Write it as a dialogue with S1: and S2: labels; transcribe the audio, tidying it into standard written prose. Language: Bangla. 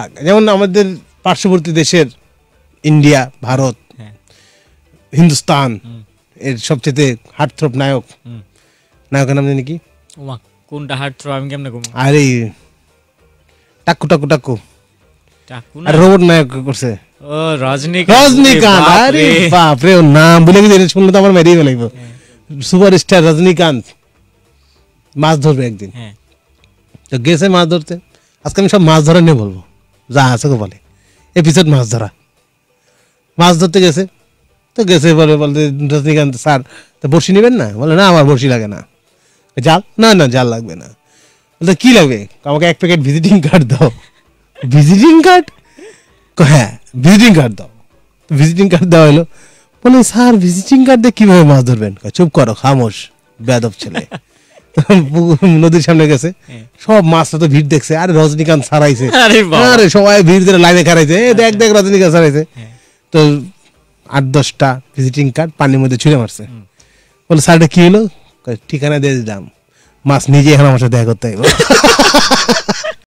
S1: যেমন আমাদের পার্শ্ববর্তী দেশের ইন্ডিয়া, ভারত, হিন্দুস্তান এর সবচেয়ে হার্টথ্রব নায়কের নাম জানি কি?
S2: কোনটা হার্টথ্রব আমি কেমনে কম?
S1: আরে টাকু টাকু টাকু আর রোবট নায়ক করছে
S2: ও রজনীকান্ত।
S1: আরে বাপ রে, ওর নাম বলে গেছে, শুনলে তো আমার মেরেই ফেলাইব। সুপারস্টার রজনীকান্ত মাছ ধরবে একদিন, তো গেছে মাছ ধরতে। আজকে আমি সব মাছ ধরা নিয়ে বলবো, যা আছে গো বলে এপিসোড মাছ ধরতে গেছে। তো গেছে বলতে রজনীকান্ত স্যার তো বড়শি নেবেন না? বলে না আমার বড়শি লাগে না। জাল? না না জাল লাগবে না। বলতে কি লাগবে? আমাকে 1 প্যাকেট ভিজিটিং কার্ড দাও। Visiting card? হ্যাঁ ভিজিটিং কার্ড দাও। ভিজিটিং কার্ড দেওয়া হলো। বলে স্যার ভিজিটিং কার্ড দিয়ে কিভাবে মাছ ধরবেন? চুপ করো খামোশ বেয়াদব ছেলে। নদীর সামনে গেছে, সব মাছটা তো ভিড় দেখছে। আরে রজনীকান্ত ছাড়াইছে, আরে সবাই ভিড় ধরে লাইনে খারাইছে, দেখ রজনীকান্ত ছাড়াইছে। তো 8-10টা ভিজিটিং কার্ড পানির মধ্যে ছুঁড়ে মারছে। বলে স্যারটা কি হলো? ঠিকানা দিয়ে দিলাম, মাছ নিজে এখন আমার সাথে দেখা করতে